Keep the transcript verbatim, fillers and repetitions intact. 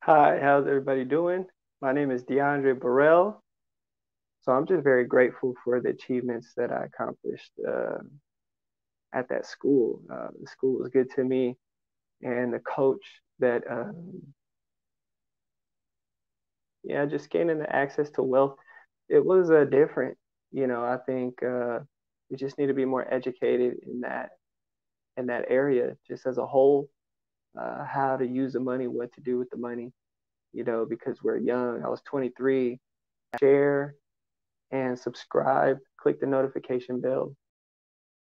Hi, how's everybody doing? My name is Diondre Burrell. So I'm just very grateful for the achievements that I accomplished uh, at that school. Uh, the school was good to me, and the coach that, um, yeah, just gaining the access to wealth, it was uh, different. You know, I think uh, we just need to be more educated in that in that area, just as a whole, uh, how to use the money, what to do with the money. You know, because we're young. I was twenty-three. Share and subscribe. Click the notification bell